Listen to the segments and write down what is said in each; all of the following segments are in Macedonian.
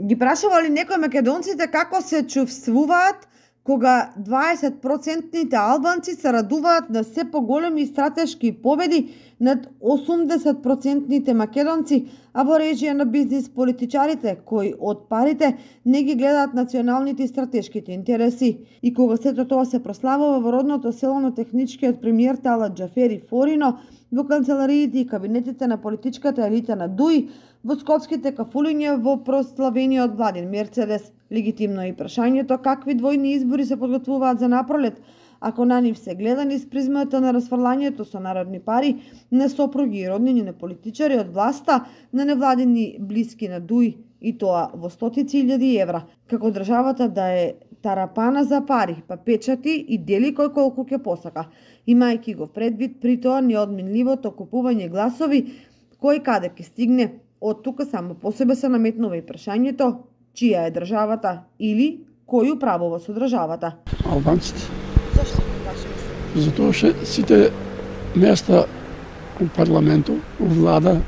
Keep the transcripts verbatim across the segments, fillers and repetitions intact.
Ги прашува ли некој македонците како се чувствуваат кога дваесет проценти албанци се радуваат на се поголеми стратешки победи над осумдесет проценти македонци, а во режија на бизнис политичарите кои од парите не ги гледаат националните и стратешките интереси. И кога сето тоа се прославува во родното село на техничкиот премиер Талат Џафери Форино, во канцелариите и кабинетите на политичката елита на ДУИ, во скопските кафулиња во прославениот владин Мерцедес. Легитимно е и прашањето какви двојни избори се подготвуваат за напролет, ако на нив се гледа низ призмата на расфрлањето со народни пари на сопруги и роднини на политичари од власта, на невладини блиски на ДУИ, и тоа во стотици илјади евра, како државата да е тарапана за пари, па печати и дели кој колку ќе посака, имајќи го предвид при тоа неодменливото купување гласови, кој каде ќе стигне. Од тука само по себе се наметнува и прашањето чија е државата или кој управува со државата. Албанците. Зошто ваше мислење? Затоа што сите места у парламенту, у влада,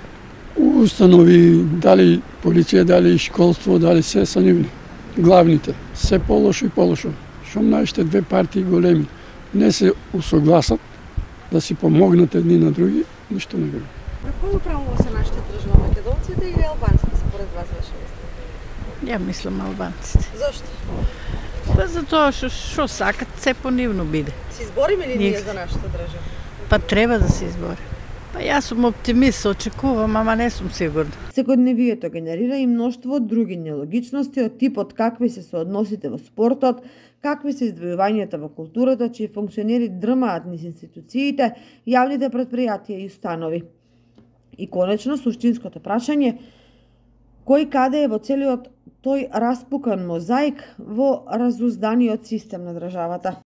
у установи, дали полиција, дали школство, дали се са нивни. Главните. Се полошо и полошо. Шом најште две партии големи не се усогласат да си помогнат едни на други, ништо не биде. На кој управува се нашата држава, македонците или албанците според вас, ваше мислење? Ја мислам албанците. Зошто? Па затоа што што сакат се понивно биде. Се избориме ли Ние- ние за нашата држава? Па треба да се избори. Па јас сум оптимист, очекувам, ама не сум сигурна. Секојдневието генерира и мноштво други нелогичности од типот какви се соодносите во спортот, какви се издвојувањата во културата, чии функционери дрмаат низ институциите, јавните претпријатија и установи. И конечно суштинското прашање кој каде е во целиот тој распукан мозаик во разузданиот систем на државата.